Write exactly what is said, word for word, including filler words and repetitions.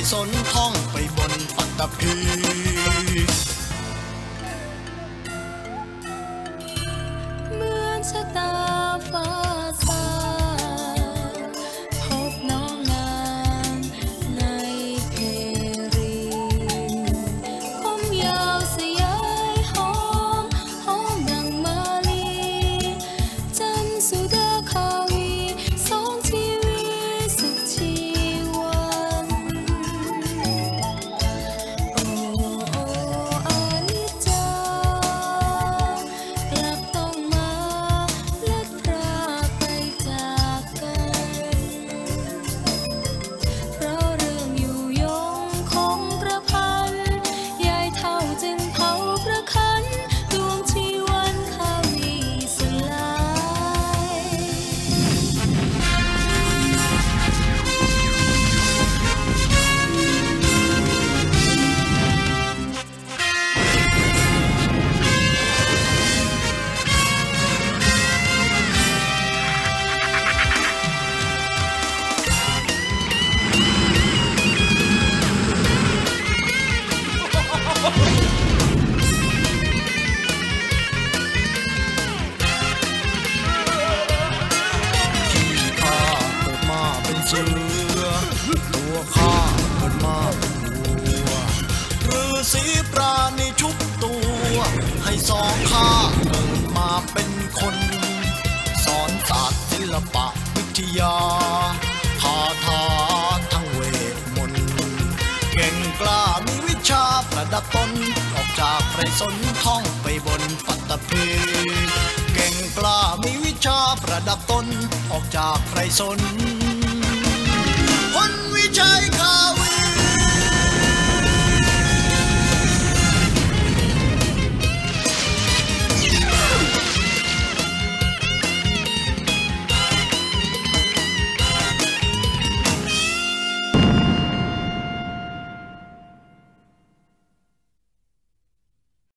สนท่องไปบนปัตตภีเหมือนชะตาฟ้าสางพบน้องนางในเพรีผมยาวสยายหอมหอมดังมาลีจันสุดาคาวีสองชีวิตสุขชีวันโอ้โอ้อานิจจากลับต้องมาลัดพรากไปจากกันเพราะเรื่องอยู่ยงของประพันธ์ยายเท่าจึงเผาประคันดวงชีวันข้าวีสลายที่ข้าเกิดมาเป็นเสือตัวข้าเกิดมาเป็นวัวฤาษีปราณีชุบตัวให้สองข้าเกิดมาเป็นคนสอนศาสตร์ศิลปะวิทยาคาถาทั้งเวทมนต์เก่งกล้ามีวิชาประดับตนออกจากไพรสนท่องไปบนปัตตภีเก่งกล้ามีวิชาประดับตนออกจากไพรสนพ้นวิชัยข้าวี